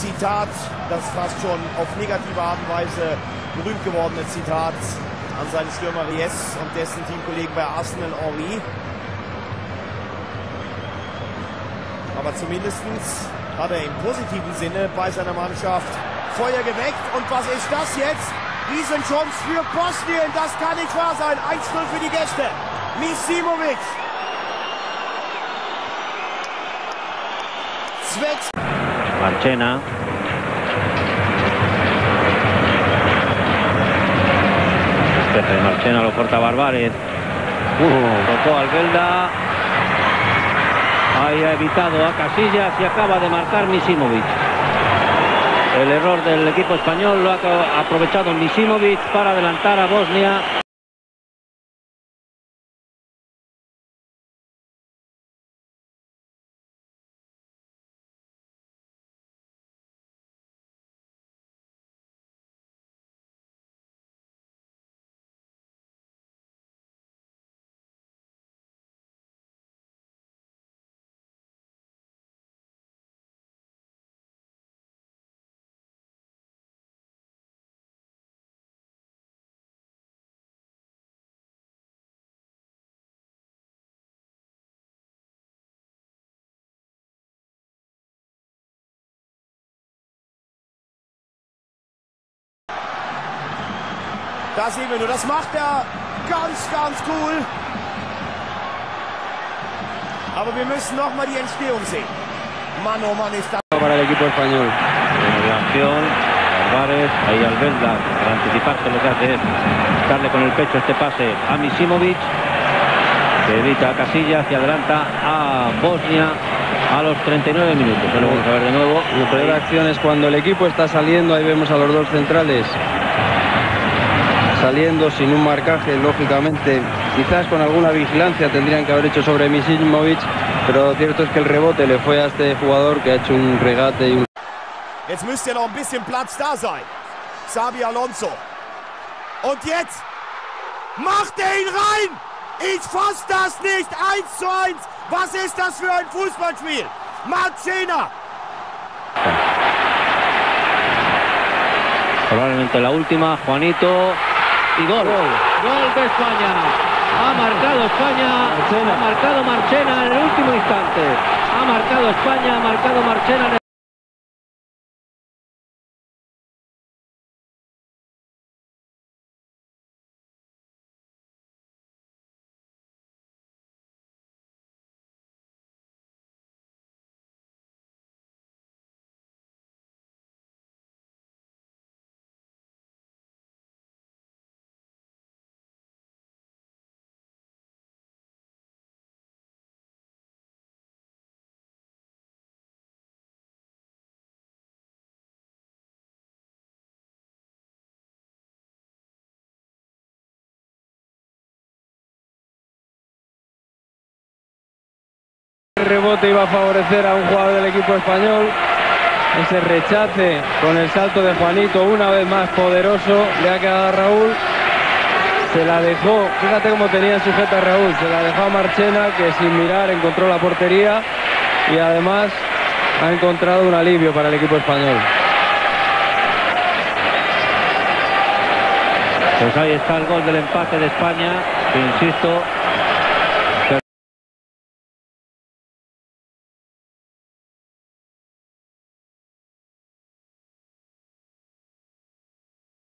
Zitat, das fast schon auf negative Art und Weise berühmt gewordene Zitat an seinen Stürmer Ries und dessen Teamkollegen bei Arsenal, Henry. Aber zumindest hat er im positiven Sinne bei seiner Mannschaft Feuer geweckt. Und was ist das jetzt? Riesenchance für Bosnien, das kann nicht wahr sein. 1:0 für die Gäste. Misimovic. Zwecks. Marchena. Despeje de Marchena, lo corta Barbares. Tocó al Gelda. Ahí ha evitado a Casillas y acaba de marcar Misimovic. El error del equipo español lo ha aprovechado Misimovic para adelantar a Bosnia. Da sehen wir nur, das macht er ganz cool. Aber wir müssen noch mal die Entstehung sehen. Mann, oh Mann, ist das... Para el equipo español. La acción, Álvarez, ahí Albelda, para anticiparse lo que hace es darle con el pecho este pase a Misimovic, que evita a Casillas y adelanta a Bosnia a los 39 minutos. Lo vamos a ver de nuevo. La primera acción es cuando el equipo está saliendo, ahí vemos a los dos centrales saliendo sin un marcaje, lógicamente, quizás con alguna vigilancia tendrían que haber hecho sobre Misimovic, pero lo cierto es que el rebote le fue a este jugador que ha hecho un regate y un... Jetzt müsste ja noch ein bisschen Platz da sein. Xabi Alonso. Und jetzt macht er ihn rein! Ich fass das nicht! 1:1! Was ist das für ein Fußballspiel? Marchena! Probablemente la última, Juanito. Y gol. Gol de España. Ha marcado España. Ha marcado Marchena en el último instante. Ha marcado España. Ha marcado Marchena en el... El rebote iba a favorecer a un jugador del equipo español. Ese rechace con el salto de Juanito, una vez más poderoso, le ha quedado a Raúl. Se la dejó, fíjate cómo tenía sujeta a Raúl, se la dejó a Marchena, que sin mirar encontró la portería y además ha encontrado un alivio para el equipo español. Pues ahí está el gol del empate de España, que insisto,